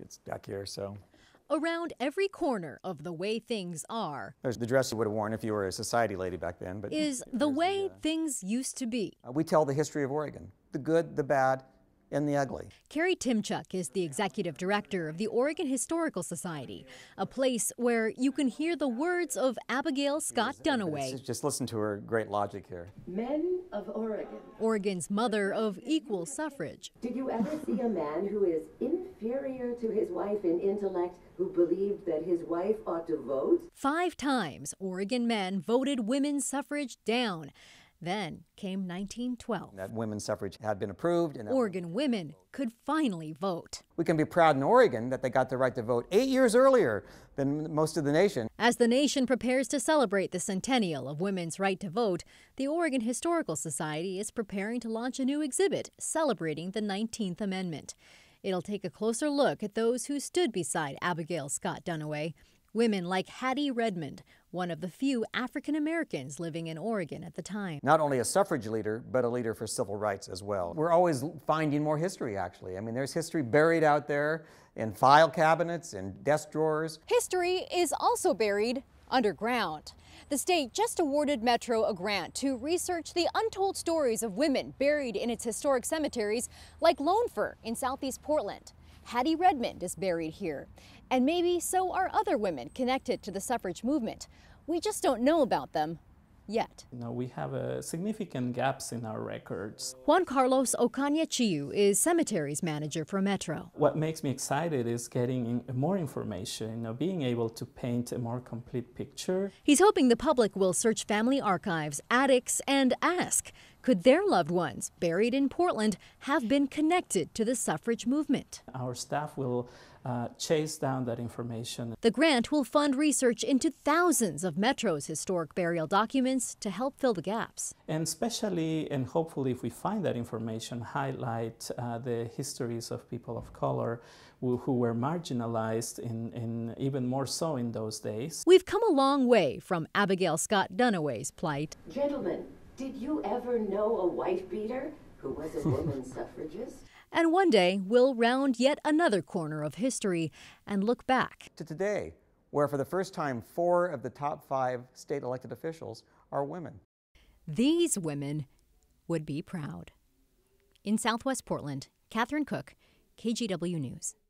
It's back here, so. Around every corner of the way things are There's the dress you would have worn if you were a society lady back then. But is the way things used to be. We tell the history of Oregon, the good, the bad, and the ugly. Kerry Tymchuk is the executive director of the Oregon Historical Society, a place where you can hear the words of Abigail Scott Duniway. Just listen to her great logic here. Men of Oregon. Oregon's mother of equal suffrage. Did you ever see a man who is inferior to his wife in intellect, who believed that his wife ought to vote? 5 times, Oregon men voted women's suffrage down. Then came 1912. That women's suffrage had been approved. And Oregon women could finally vote. We can be proud in Oregon that they got the right to vote 8 years earlier than most of the nation. As the nation prepares to celebrate the centennial of women's right to vote, the Oregon Historical Society is preparing to launch a new exhibit celebrating the 19th Amendment. It'll take a closer look at those who stood beside Abigail Scott Duniway. Women like Hattie Redmond, one of the few African Americans living in Oregon at the time. Not only a suffrage leader, but a leader for civil rights as well. We're always finding more history, actually. I mean, there's history buried out there in file cabinets and desk drawers. History is also buried underground. The state just awarded Metro a grant to research the untold stories of women buried in its historic cemeteries, like Lone Fir in southeast Portland. Hattie Redmond is buried here, and maybe so are other women connected to the suffrage movement. We just don't know about them yet. We have significant gaps in our records. Juan Carlos Ocaña-Chiu is cemeteries manager for Metro. What makes me excited is getting more information, being able to paint a more complete picture. He's hoping the public will search family archives, attics, and ask, could their loved ones buried in Portland have been connected to the suffrage movement? Our staff will chase down that information. The grant will fund research into thousands of Metro's historic burial documents to help fill the gaps. And especially, and hopefully if we find that information, highlight the histories of people of color who were marginalized in even more so in those days. We've come a long way from Abigail Scott Duniway's plight. Gentlemen, did you ever know a wife beater who was a woman suffragist? And one day, we'll round yet another corner of history and look back to today, where for the first time, 4 of the top 5 state elected officials are women. These women would be proud. In Southwest Portland, Catherine Cook, KGW News.